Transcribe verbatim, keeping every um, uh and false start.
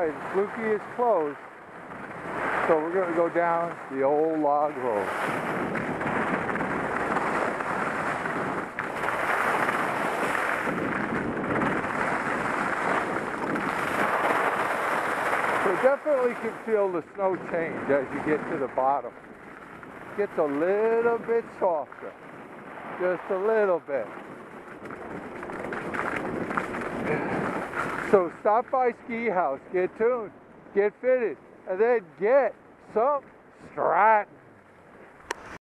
and Fluky is closed. So we're going to go down the old log road. So definitely can feel the snow change as you get to the bottom. It gets a little bit softer. Just a little bit. So stop by Ski House, get tuned, get fitted, and then get some Stratton.